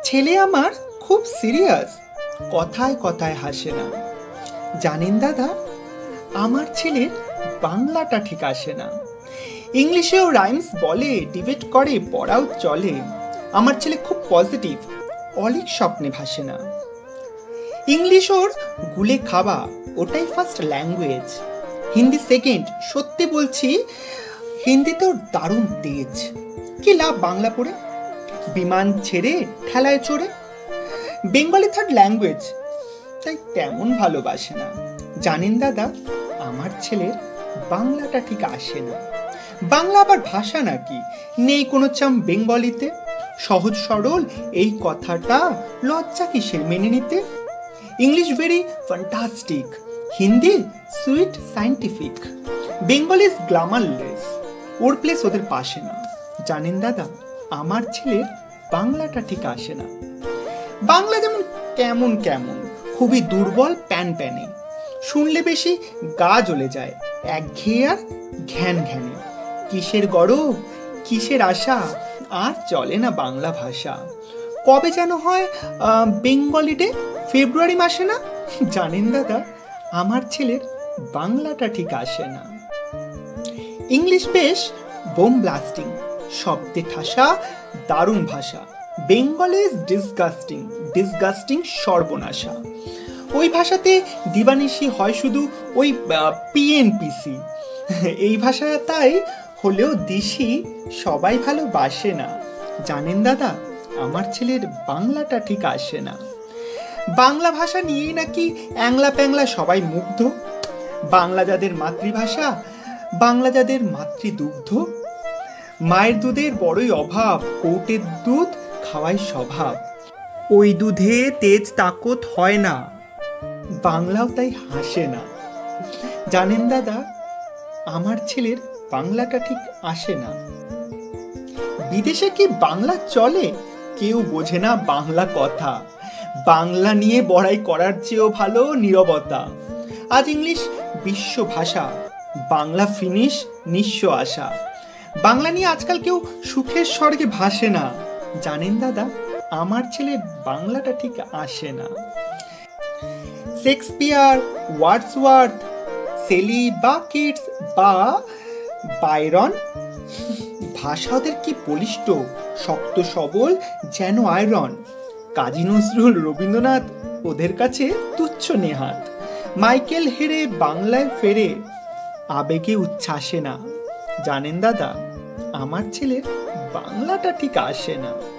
ছেলে আমার খুব সিরিয়াস, কথায় কথায় হাসে না। জানেন দাদা, আমার ছেলের বাংলাটা ঠিক আসে না। ইংলিশেও রাইমস বলে, ডিবেট করে, পড়াও চলে। আমার ছেলে খুব পজিটিভ, অলিক স্বপ্নে ভাসে না। ইংলিশ ওর গুলে খাওয়া, ওটাই ফার্স্ট ল্যাঙ্গুয়েজ। হিন্দি সেকেন্ড, সত্যি বলছি হিন্দিতে ওর দারুণ তেজ। কি লাভ বাংলা পড়ে, বিমান ছেড়ে ঠেলায় চড়ে। বেঙ্গলি থার্ড ল্যাঙ্গুয়েজ, তাই তেমন ভালোবাসে না। জানেন দাদা, আমার ছেলের বাংলাটা ঠিক আসে না। বাংলা আবার ভাষা নাকি, নেই কোনো চাম বেঙ্গলিতে। সহজ সরল এই কথাটা লজ্জা কিসের মেনে নিতে। English very fantastic, Hindi sweet scientific, Bengal is glamourless, ওর প্লেস ওদের পাশে না। জানেন দাদা, আমার ছেলের বাংলাটা ঠিক আসে না। বাংলা যেমন কেমন কেমন, খুবই দুর্বল, প্যান প্যানে, শুনলে বেশি গা জ্বলে যায়, একঘেয়ে আর ঘ্যান ঘ্যানে। কিসের গরব, কিসের আশা, আর চলে না বাংলা ভাষা। কবে যেন হয় বেঙ্গলি ডে, ফেব্রুয়ারি মাসে না। জানেন দাদা, আমার ছেলের বাংলাটা ঠিক আসে না। ইংলিশ বেশ বোম ব্লাস্টিং, শব্দে ঠাসা, দারুণ ভাষা। বেঙ্গল ইজ ডিসগাস্টিং, ডিসগাস্টিং সর্বনাশা। ওই ভাষাতে দিবানিশি হয় শুধু ওই পিএনপিসি। এই ভাষা তাই হলেও দিশি সবাই ভালোবাসে না। জানেন দাদা, আমার ছেলের বাংলাটা ঠিক আসে না। বাংলা ভাষা নিয়েই নাকি অ্যাংলা প্যাংলা সবাই মুগ্ধ। বাংলা যাদের মাতৃভাষা, বাংলা যাদের মাতৃদুগ্ধ। মায়ের দুধের বড়ই অভাব, কৌটের দুধ খাওয়াই স্বভাব। ওই দুধে তেজ তাকত হয় না, বাংলাও তাই হাসে না। জানেন দাদা, আমার ছেলের বাংলাটা ঠিক আসে না। বিদেশে কি বাংলা চলে, কেউ বোঝে না বাংলা কথা। বাংলা নিয়ে বড়াই করার চেয়েও ভালো নীরবতা। আজ ইংলিশ বিশ্ব ভাষা, বাংলা ফিনিশ নিঃস্ব আশা। বাংলা নিয়ে আজকাল কেউ সুখের স্বর্গে ভাসে না। জানেন দাদা, আমার ছেলের বাংলাটা ঠিক আসে না। শেক্সপিয়ার, ওয়ার্ডসওয়ার্থ, সেলি বা কিটস বা বাইরন, ভাষা ওদের কি বলিষ্ঠ, শক্ত সবল যেন আয়রন। কাজী নজরুল, রবীন্দ্রনাথ ওদের কাছে তুচ্ছ নেহাত। মাইকেল হেরে বাংলায় ফেরে, আবেগে উচ্ছ্বাসে না। জানেন দাদা, আমার ছেলের বাংলাটা ঠিক আসে না।